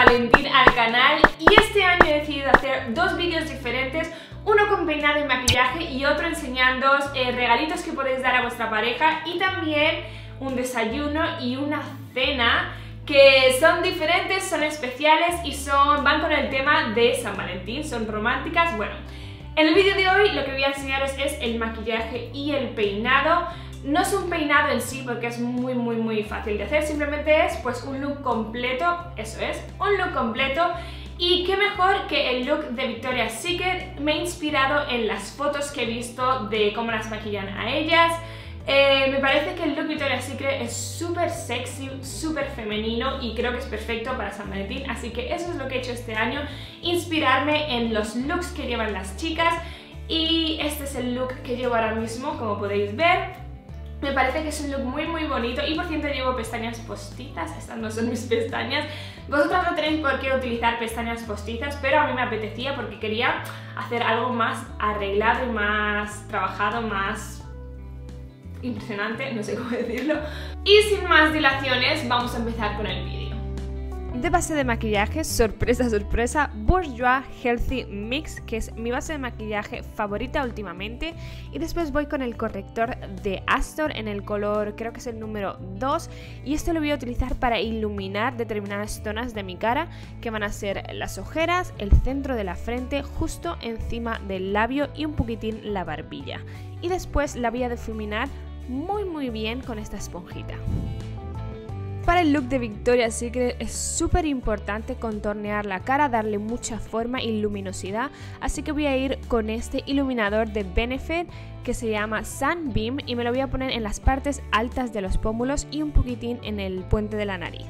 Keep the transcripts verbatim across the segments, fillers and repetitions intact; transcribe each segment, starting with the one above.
Valentín al canal y este año he decidido hacer dos vídeos diferentes, uno con peinado y maquillaje y otro enseñándoos eh, regalitos que podéis dar a vuestra pareja y también un desayuno y una cena que son diferentes, son especiales y son, van con el tema de San Valentín, son románticas. Bueno, en el vídeo de hoy lo que voy a enseñaros es el maquillaje y el peinado. No es un peinado en sí porque es muy muy muy fácil de hacer, simplemente es pues un look completo, eso es, un look completo. Y qué mejor que el look de Victoria's Secret. Me he inspirado en las fotos que he visto de cómo las maquillan a ellas. Eh, me parece que el look Victoria's Secret es súper sexy, súper femenino y creo que es perfecto para San Valentín, así que eso es lo que he hecho este año, inspirarme en los looks que llevan las chicas y este es el look que llevo ahora mismo, como podéis ver. Me parece que es un look muy muy bonito y por cierto llevo pestañas postizas, estas no son mis pestañas. Vosotras no tenéis por qué utilizar pestañas postizas, pero a mí me apetecía porque quería hacer algo más arreglado y más trabajado, más impresionante, no sé cómo decirlo. Y sin más dilaciones, vamos a empezar con el vídeo. De base de maquillaje, sorpresa sorpresa, Bourjois Healthy Mix, que es mi base de maquillaje favorita últimamente. Y después voy con el corrector de Astor en el color, creo que es el número dos. Y este lo voy a utilizar para iluminar determinadas zonas de mi cara, que van a ser las ojeras, el centro de la frente, justo encima del labio y un poquitín la barbilla. Y después la voy a difuminar muy muy bien con esta esponjita. Para el look de Victoria's Secret es súper importante contornear la cara, darle mucha forma y luminosidad, así que voy a ir con este iluminador de Benefit que se llama Sunbeam y me lo voy a poner en las partes altas de los pómulos y un poquitín en el puente de la nariz.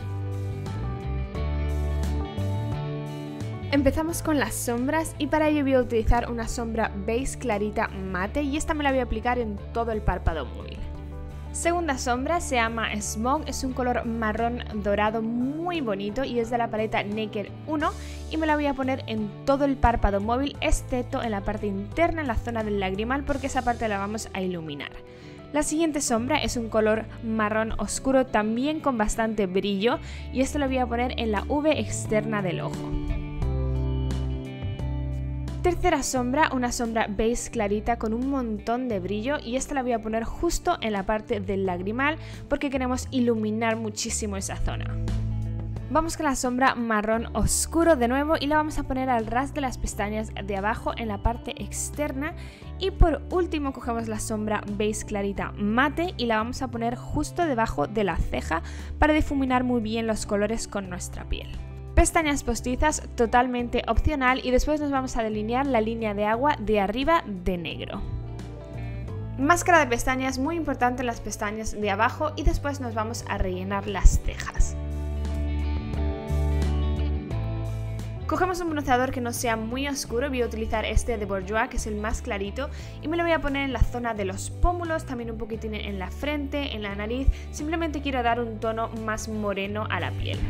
Empezamos con las sombras y para ello voy a utilizar una sombra beige clarita mate y esta me la voy a aplicar en todo el párpado móvil. Segunda sombra se llama Smoke, es un color marrón dorado muy bonito y es de la paleta Naked uno y me la voy a poner en todo el párpado móvil excepto en la parte interna, en la zona del lagrimal, porque esa parte la vamos a iluminar. La siguiente sombra es un color marrón oscuro también con bastante brillo y esto lo voy a poner en la V externa del ojo. Tercera sombra, una sombra beige clarita con un montón de brillo y esta la voy a poner justo en la parte del lagrimal porque queremos iluminar muchísimo esa zona. Vamos con la sombra marrón oscuro de nuevo y la vamos a poner al ras de las pestañas de abajo en la parte externa y por último cogemos la sombra beige clarita mate y la vamos a poner justo debajo de la ceja para difuminar muy bien los colores con nuestra piel. Pestañas postizas totalmente opcional y después nos vamos a delinear la línea de agua de arriba de negro. Máscara de pestañas muy importante en las pestañas de abajo y después nos vamos a rellenar las cejas. Cogemos un bronceador que no sea muy oscuro, voy a utilizar este de Bourjois que es el más clarito y me lo voy a poner en la zona de los pómulos, también un poquitín en la frente, en la nariz, simplemente quiero dar un tono más moreno a la piel.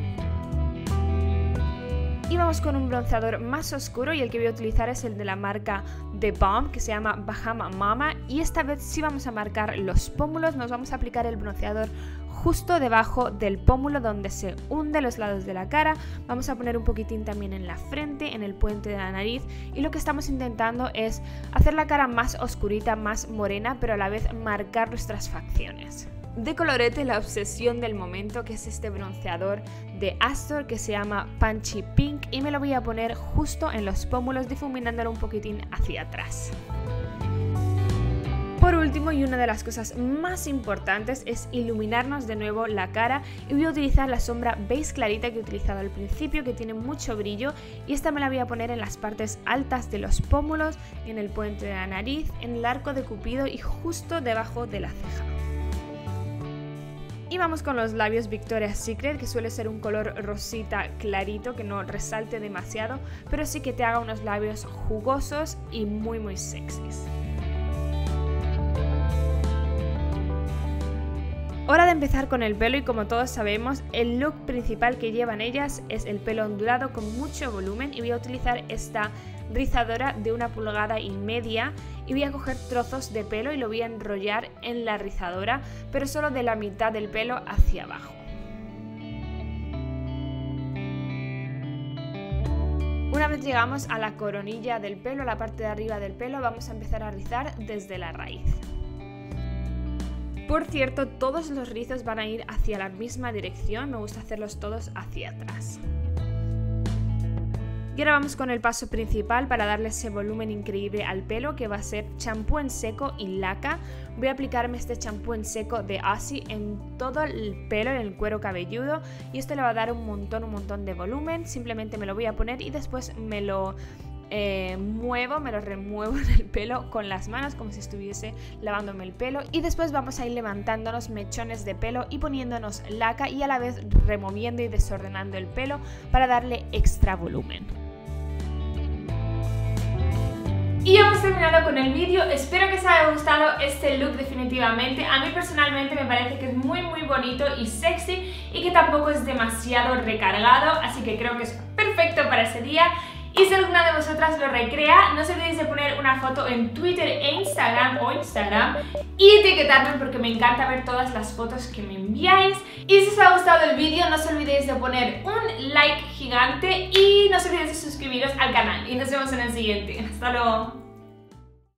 Y vamos con un bronceador más oscuro y el que voy a utilizar es el de la marca The Balm que se llama Bahama Mama y esta vez sí vamos a marcar los pómulos, nos vamos a aplicar el bronceador justo debajo del pómulo donde se hunde los lados de la cara, vamos a poner un poquitín también en la frente, en el puente de la nariz y lo que estamos intentando es hacer la cara más oscurita, más morena, pero a la vez marcar nuestras facciones. De colorete, la obsesión del momento, que es este bronceador de Astor que se llama Punchy Pink y me lo voy a poner justo en los pómulos difuminándolo un poquitín hacia atrás. Por último y una de las cosas más importantes es iluminarnos de nuevo la cara y voy a utilizar la sombra beige clarita que he utilizado al principio que tiene mucho brillo y esta me la voy a poner en las partes altas de los pómulos, en el puente de la nariz, en el arco de Cupido y justo debajo de la ceja. Y vamos con los labios Victoria's Secret, que suele ser un color rosita clarito, que no resalte demasiado, pero sí que te haga unos labios jugosos y muy muy sexys. Hora de empezar con el pelo y como todos sabemos, el look principal que llevan ellas es el pelo ondulado con mucho volumen y voy a utilizar esta rizadora de una pulgada y media y voy a coger trozos de pelo y lo voy a enrollar en la rizadora, pero solo de la mitad del pelo hacia abajo. Una vez llegamos a la coronilla del pelo, a la parte de arriba del pelo, vamos a empezar a rizar desde la raíz. Por cierto, todos los rizos van a ir hacia la misma dirección, me gusta hacerlos todos hacia atrás. Y ahora vamos con el paso principal para darle ese volumen increíble al pelo, que va a ser champú en seco y laca. Voy a aplicarme este champú en seco de Aussie en todo el pelo, en el cuero cabelludo, y esto le va a dar un montón, un montón de volumen. Simplemente me lo voy a poner y después me lo eh, muevo, me lo remuevo en el pelo con las manos como si estuviese lavándome el pelo, y después vamos a ir levantándonos mechones de pelo y poniéndonos laca y a la vez removiendo y desordenando el pelo para darle extra volumen. Y hemos terminado con el vídeo, espero que os haya gustado este look definitivamente. A mí personalmente me parece que es muy muy bonito y sexy y que tampoco es demasiado recargado, así que creo que es perfecto para ese día. Y si alguna de vosotras lo recrea, no os olvidéis de poner una foto en Twitter e Instagram o Instagram y etiquetarme porque me encanta ver todas las fotos que me enviáis. Y si os ha gustado el vídeo, no os olvidéis de poner un like gigante y no os olvidéis de suscribiros al canal. Y nos vemos en el siguiente. Hasta luego.